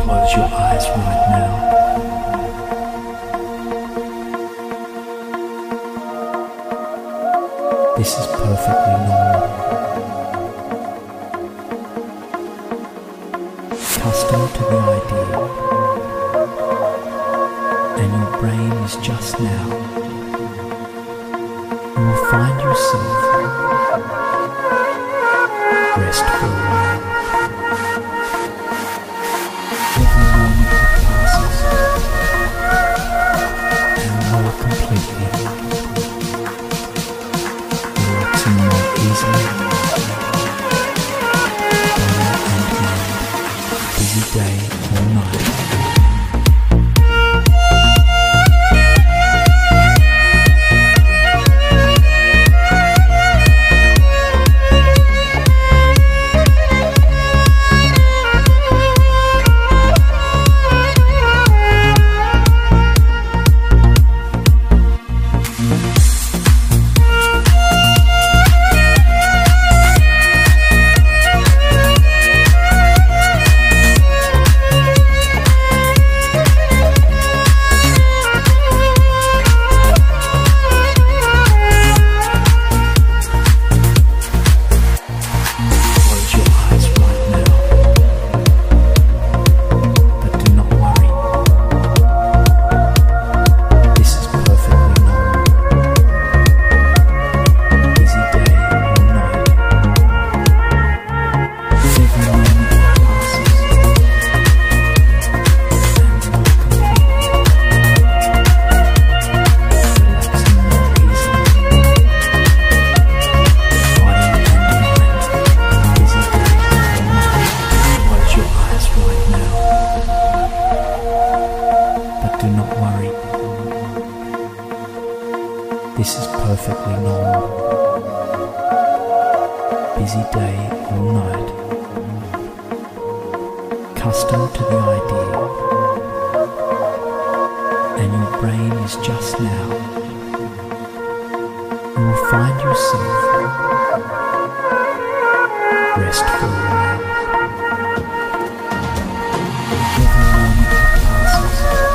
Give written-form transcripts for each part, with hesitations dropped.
Close your eyes right now. This is perfectly normal. Accustomed to the idea, and your brain is just now. You will find yourself rest for a while. Every moment that passes, and more completely, relaxing more easily, body and mind, busy day or night. This is perfectly normal. Busy day or night. Accustomed to the idea, and your brain is just now. You will find yourself rest for a while. Every moment that passes,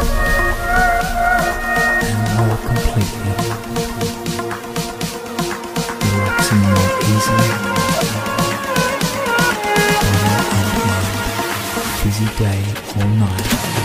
and more completely, relaxing more easily, body and mind, busy day or night.